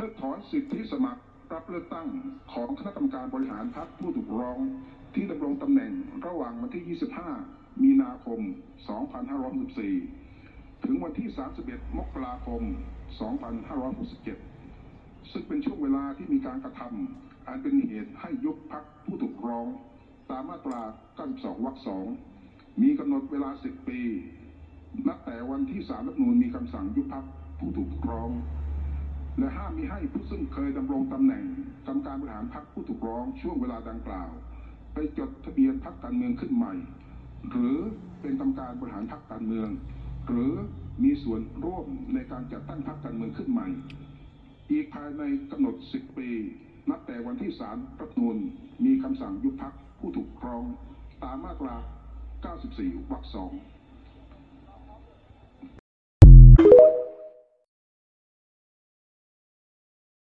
พิกถอนสิทธิสมัครรับเลือกตั้งของคณะกรรมการบริหารพรรคผู้ถูกร้องที่ดำรงตำแหน่งระหว่างวันที่ 25 มีนาคม 2564 ถึงวันที่ 31 มกราคม 2567 ซึ่งเป็นช่วงเวลาที่มีการกระทำอันเป็นเหตุให้ยุบพรรคผู้ถูกร้องตามมาตรา 92 วรรค 2 มีกำหนดเวลา 10 ปี นับแต่วันที่ศาลรัฐธรรมนูญมีคำสั่งยุบพรรคผู้ถูกร้องและห้ามมิให้ผู้ซึ่งเคยดำรงตำแหน่งกรรมการบริหารพรรคผู้ถูกร้องช่วงเวลาดังกล่าวไปจดทะเบียนพรรคการเมืองขึ้นใหม่หรือเป็นกรรมการบริหารพรรคการเมืองหรือมีส่วนร่วมในการจัดตั้งพรรคการเมืองขึ้นใหม่อีกภายในกำหนด 10 ปีนับแต่วันที่ศาลรัฐธรรมนูญมีคำสั่งยุบพรรคผู้ถูกร้องตามมาตรา 94 วรรค 2